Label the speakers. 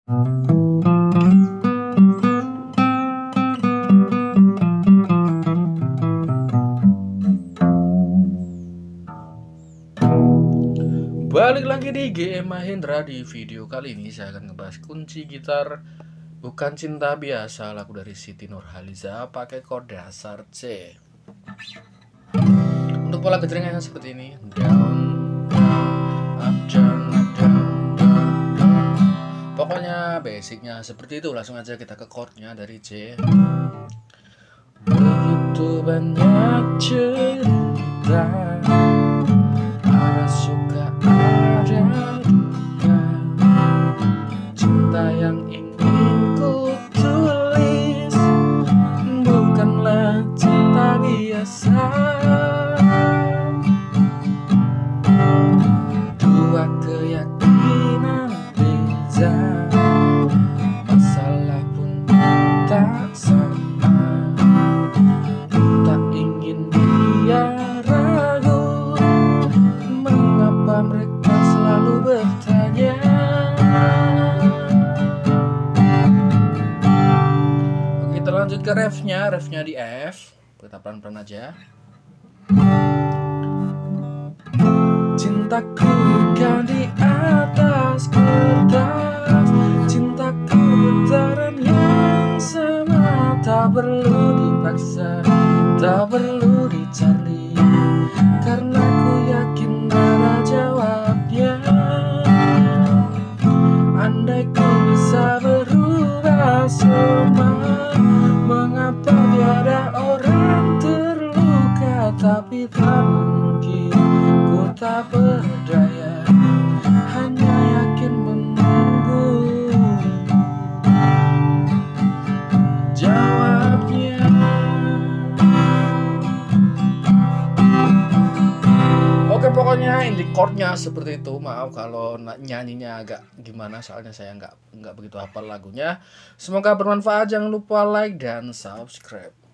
Speaker 1: Balik lagi di GM Mahendra. Di video kali ini saya akan ngebahas kunci gitar Bukan Cinta Biasa, lagu dari Siti Nurhaliza pakai chord dasar C. Untuk pola gejrengnya seperti ini: down, up, down, up, down, down, down. Pokoknya basicnya seperti itu. Langsung aja kita ke chordnya dari C. Begitu banyak cerita, ada suka ada duka, cinta yang ingin ku tulis bukanlah cinta biasa. Dua keyakinan beza, masalah pun tak sama. Tak ingin dia ragu, mengapa mereka selalu bertanya. Oke, kita lanjut ke refnya. Refnya di F, kita pelan-pelan aja. Cintaku bukan di atas kertas, cintaku getaran yang sama, tak perlu dipaksa, tak perlu dicari, karena ku yakin ada jawabnya. Andai ku bisa berubah semua, mengapa tiada orang terluka? Tapi tak mungkin, ku tak berdaya, hanya yakin menunggu jawabnya. Oke, pokoknya inti chordnya seperti itu. Maaf kalau nyanyinya agak gimana, soalnya saya nggak begitu hafal lagunya. Semoga bermanfaat. Jangan lupa like dan subscribe.